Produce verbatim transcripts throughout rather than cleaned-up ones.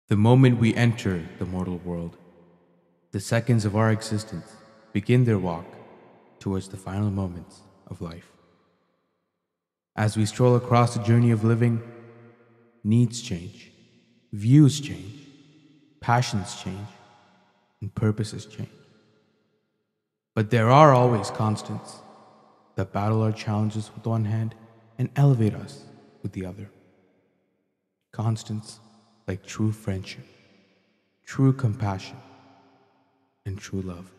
The moment we enter the mortal world, the seconds of our existence begin their walk towards the final moments of life. As we stroll across the journey of living, needs change, views change, passions change, and purposes change. But there are always constants that battle our challenges with one hand and elevate us with the other. Constants like true friendship, true compassion, and true love.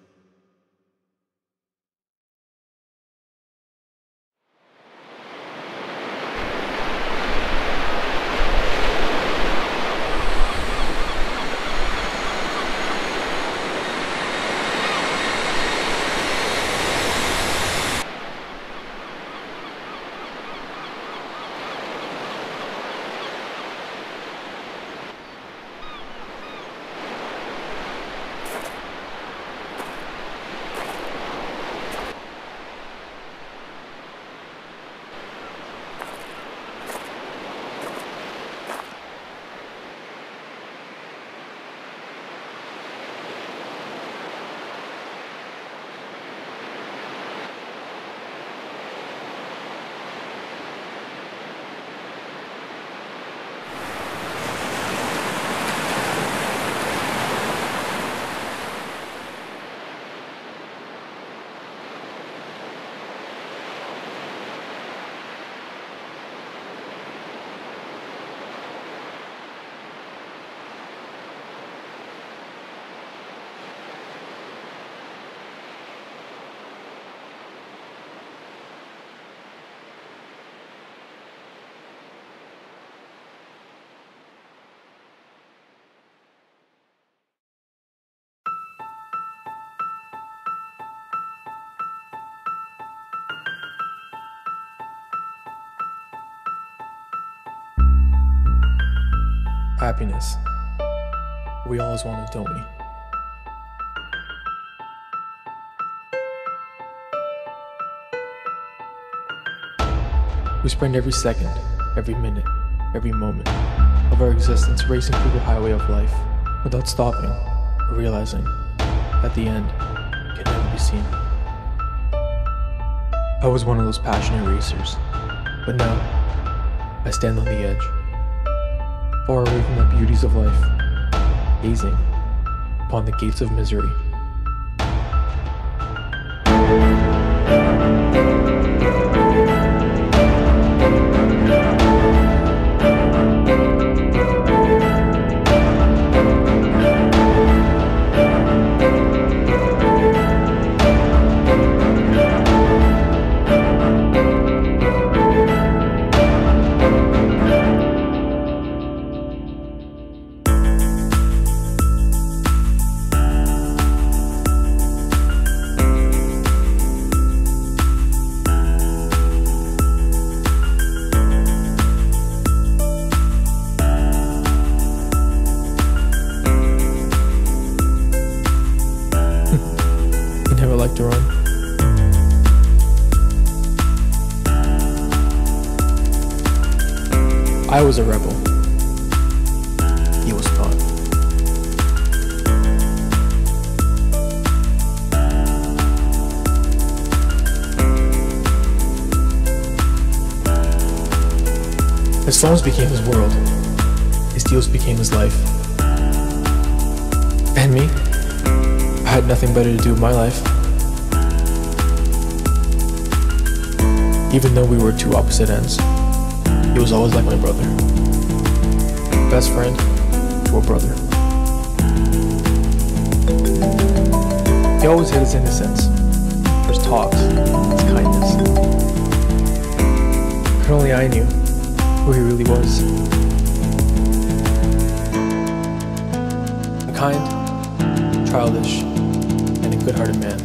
Happiness. We always want it, don't we? We spend every second, every minute, every moment of our existence racing through the highway of life without stopping or realizing that the end can never be seen. I was one of those passionate racers, but now I stand on the edge, far away from the beauties of life, gazing upon the gates of misery. I was a rebel. He was not. His phones became his world. His deals became his life. And me? I had nothing better to do with my life. Even though we were two opposite ends, he was always like my brother. Best friend to a brother. He always had his innocence, his talks, his kindness. But only I knew who he really was. A kind, childish, and a good-hearted man.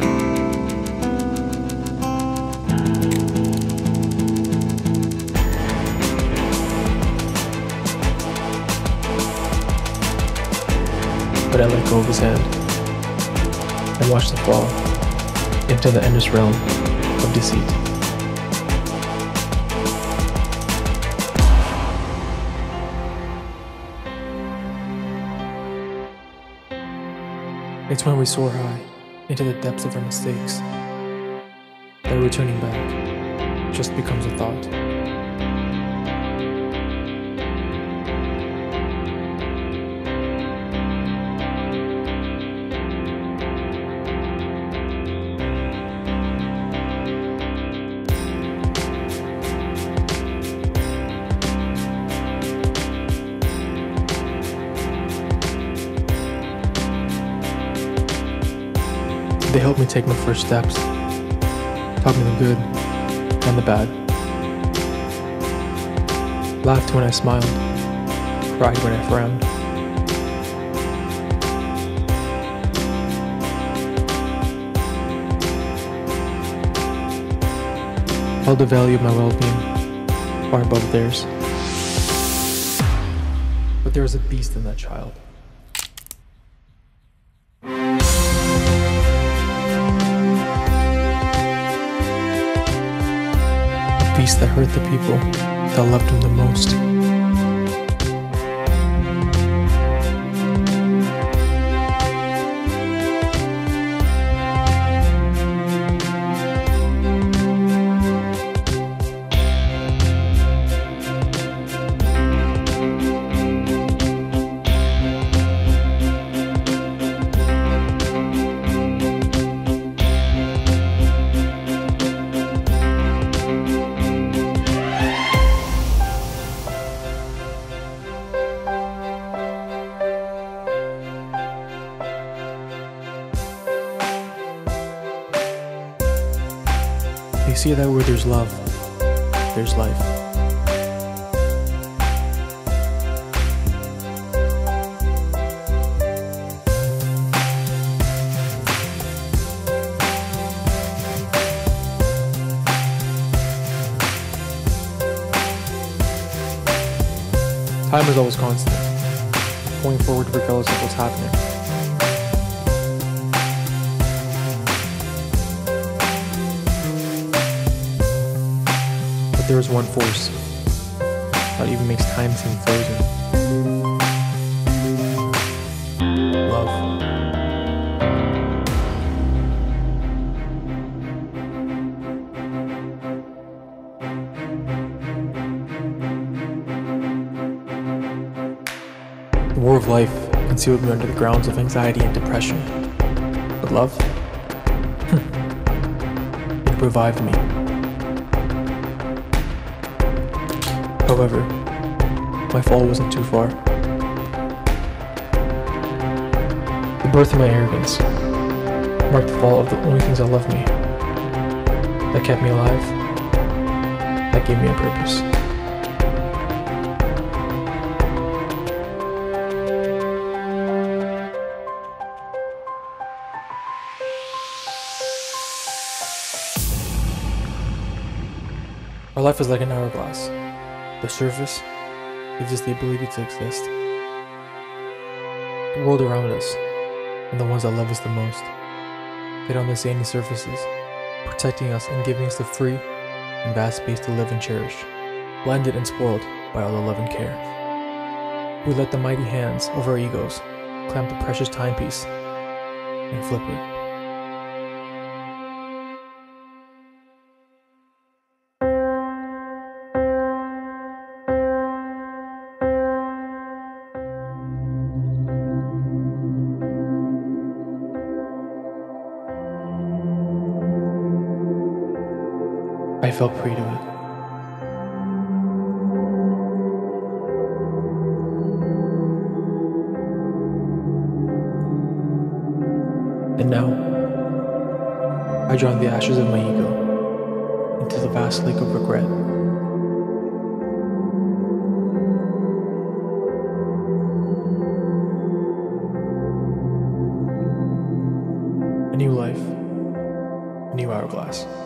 But I let go of his hand and watched him fall into the endless realm of deceit. It's when we soar high into the depths of our mistakes that returning back just becomes a thought. They helped me take my first steps, taught me the good and the bad. Laughed when I smiled, cried when I frowned. Held the value of my well-being far above theirs. But there was a beast in that child. That hurt the people that loved him the most. They say that where there's love, there's life. Time is always constant, going forward regardless of what's happening. There is one force that even makes time seem frozen. Love. The war of life concealed me under the grounds of anxiety and depression. But love? It revived me. However, my fall wasn't too far. The birth of my arrogance marked the fall of the only things that loved me, that kept me alive, that gave me a purpose. Our life is like an hourglass. The surface gives us the ability to exist. The world around us, and the ones that love us the most, fit on the sandy surfaces, protecting us and giving us the free and vast space to live and cherish, blended and spoiled by all the love and care. We let the mighty hands of our egos clamp the precious timepiece and flip it. I fell prey to it. And now, I drown the ashes of my ego into the vast lake of regret. A new life, a new hourglass.